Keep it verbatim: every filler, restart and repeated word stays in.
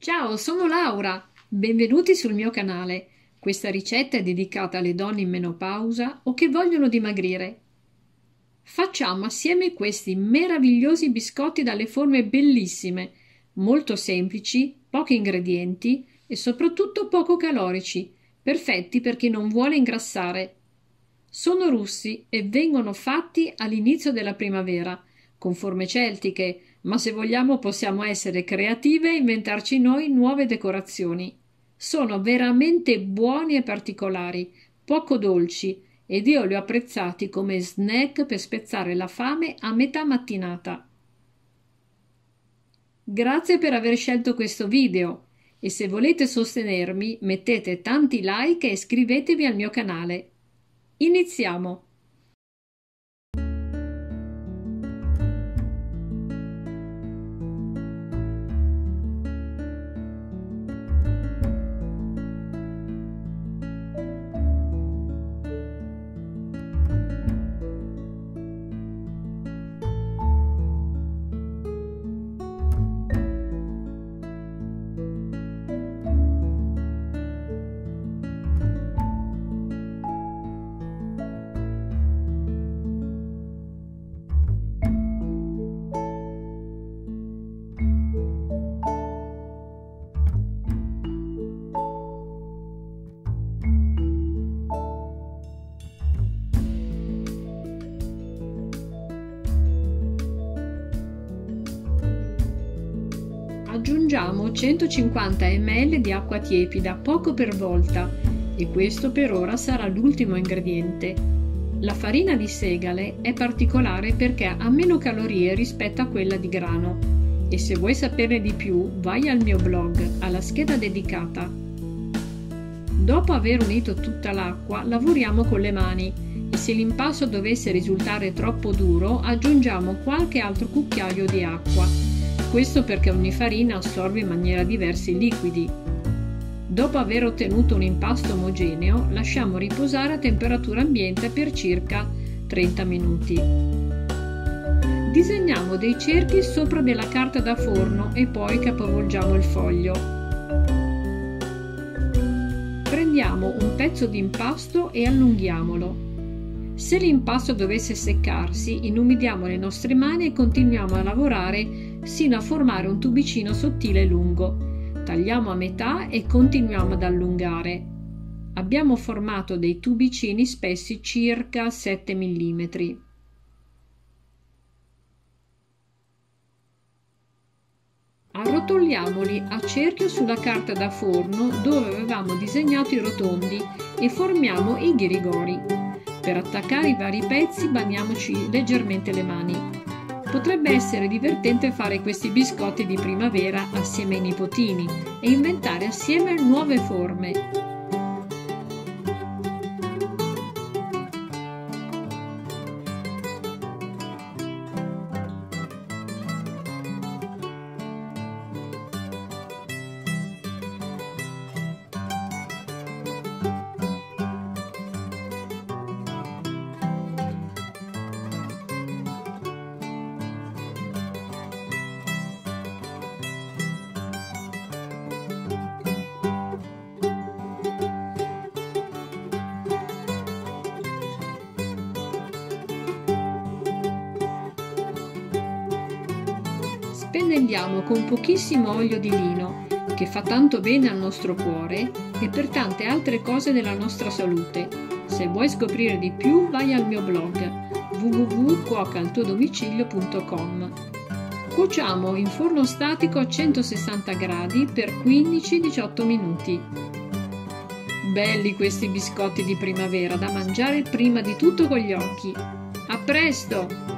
Ciao, sono Laura. Benvenuti sul mio canale. Questa ricetta è dedicata alle donne in menopausa o che vogliono dimagrire. Facciamo assieme questi meravigliosi biscotti dalle forme bellissime, molto semplici, pochi ingredienti e soprattutto poco calorici, perfetti per chi non vuole ingrassare. Sono russi e vengono fatti all'inizio della primavera, con forme celtiche, ma se vogliamo possiamo essere creative e inventarci noi nuove decorazioni. Sono veramente buoni e particolari, poco dolci, ed io li ho apprezzati come snack per spezzare la fame a metà mattinata. Grazie per aver scelto questo video e se volete sostenermi mettete tanti like e iscrivetevi al mio canale. Iniziamo! Aggiungiamo centocinquanta millilitri di acqua tiepida, poco per volta, e questo per ora sarà l'ultimo ingrediente. La farina di segale è particolare perché ha meno calorie rispetto a quella di grano e se vuoi saperne di più vai al mio blog, alla scheda dedicata. Dopo aver unito tutta l'acqua lavoriamo con le mani e se l'impasto dovesse risultare troppo duro aggiungiamo qualche altro cucchiaio di acqua. Questo perché ogni farina assorbe in maniera diversa i liquidi. Dopo aver ottenuto un impasto omogeneo, lasciamo riposare a temperatura ambiente per circa trenta minuti. Disegniamo dei cerchi sopra della carta da forno e poi capovolgiamo il foglio. Prendiamo un pezzo di impasto e allunghiamolo. Se l'impasto dovesse seccarsi, inumidiamo le nostre mani e continuiamo a lavorare sino a formare un tubicino sottile e lungo. Tagliamo a metà e continuiamo ad allungare. Abbiamo formato dei tubicini spessi circa sette millimetri. Arrotoliamoli a cerchio sulla carta da forno dove avevamo disegnato i rotondi e formiamo i ghirigori. Per attaccare i vari pezzi bagniamoci leggermente le mani. Potrebbe essere divertente fare questi biscotti di primavera assieme ai nipotini e inventare assieme nuove forme. Pennelliamo con pochissimo olio di lino, che fa tanto bene al nostro cuore e per tante altre cose della nostra salute. Se vuoi scoprire di più, vai al mio blog w w w punto cuoca al tuo domicilio punto com. Cuociamo in forno statico a centosessanta gradi per quindici diciotto minuti. Belli questi biscotti di primavera, da mangiare prima di tutto con gli occhi. A presto!